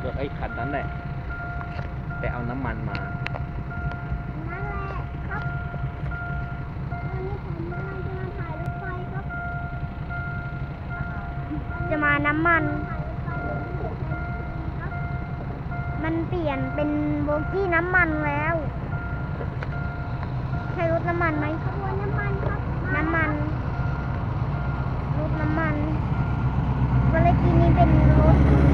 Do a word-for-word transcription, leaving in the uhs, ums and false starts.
รถไอ้คันนั้นแหละไปเอาน้ำมันมานั่นแหละครับวันนี้ผมกำลังจะมาถ่ายรถไฟครับ จะมาน้ำมัน มันเปลี่ยนเป็นโบกี้น้ำมันแล้ว ใช่รถน้ำมันไหมขบวนน้ำมันครับ น้ำมันรถน้ำมันวันเลกี้นี้เป็นรถ